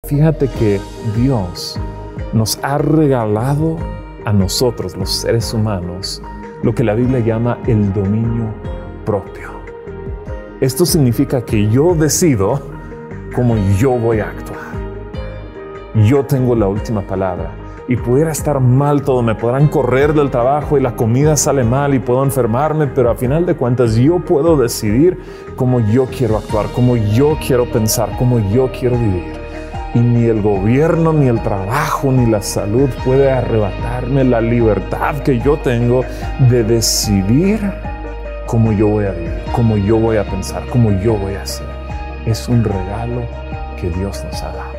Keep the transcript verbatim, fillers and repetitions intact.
Fíjate que Dios nos ha regalado a nosotros, los seres humanos, lo que la Biblia llama el dominio propio. Esto significa que yo decido cómo yo voy a actuar. Yo tengo la última palabra. Y pudiera estar mal todo, me podrán correr del trabajo y la comida sale mal y puedo enfermarme, pero a final de cuentas yo puedo decidir cómo yo quiero actuar, cómo yo quiero pensar, cómo yo quiero vivir. Y ni el gobierno, ni el trabajo, ni la salud puede arrebatarme la libertad que yo tengo de decidir cómo yo voy a vivir, cómo yo voy a pensar, cómo yo voy a hacer. Es un regalo que Dios nos ha dado.